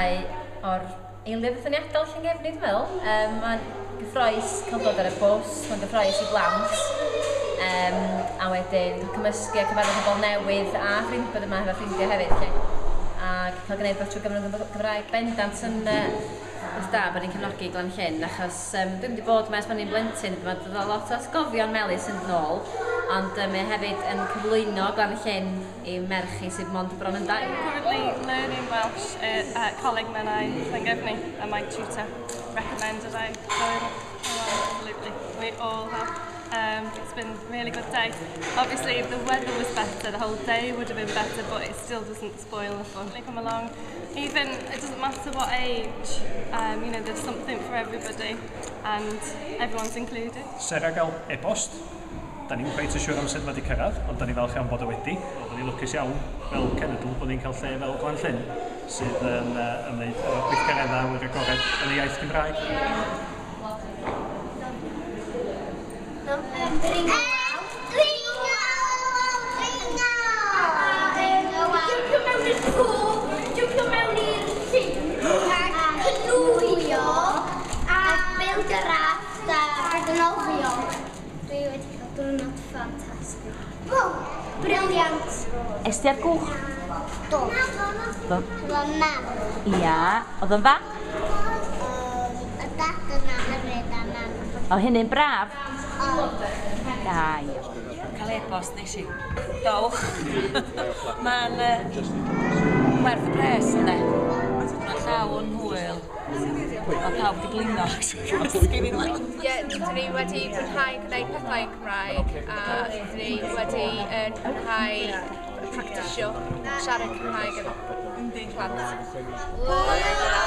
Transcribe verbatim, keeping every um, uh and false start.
rhai o'r eiliad ethoniadol Llyn-Gefni, dwi'n meddwl. Um, mae'n gyffroes cael dod ar y bws, mae'n gyffroes i blant. Um, a wedyn cymysgu a cyfarfod pobl newydd a ffrindiau yma hefo ffrindiau hefyd. Lle. A cael gwneud bod trwy gyfnod Gymraeg bendant yn uh, beth da bod ni'n cefnogi Glan-Llyn, achos um, dwi'n wedi bod mes pan ni'n blentyn, mae'n dod o lot o sgofion melys yn ôl, ond um, mae hefyd yn cyflwyno Glan-Llyn i merchi sydd mond bron yn dau. Currently learning Welsh at uh, Coleg Menai Llyn-Gefni, and my tutor recommended I learn. Absolutely, we all have. Um, it's been a really good day. Obviously, if the weather was better, the whole day would have been better, but it still doesn't spoil the fun. They come along, even, it doesn't matter what age, um, you know, there's something for everybody, and everyone's included. Sera gael e-bost, da ni'n cweit yn siŵr am sut mae wedi cyrraedd, ond da ni falch iawn bod o wedi. Bod ni'n lwcus iawn fel cenedl bod ni'n cael lle fel Glan-Llyn, sydd yn uh, ymwneud efo gweithgareddau wy'r agored yn y iaith Gymraeg. Dringo! Dringo! Dringo! Jympio mewn i'r cwb, jympio mewn i'r llyn, a cynwyo, a bel-grafft a nofio. Dwi wedi cael diwrnod ffantastig. Briliant! Esti ar gwch? Do. Do? Dwi'n mam. Ia, oedd yn fa? Y dad yna hefyd a mam. O hynny'n braf? Da, ia. Cael e-bost nes i. Dowch. Mae'n uh, werth y pres, ynddo. Mae'n llaw yn hwyl. Mae pawb wedi blino. Ie, dyn ni wedi mwynhau gwneud pethau yn Cymraeg, a dyn ni wedi mwynhau practisio siarad Cymraeg efo plant.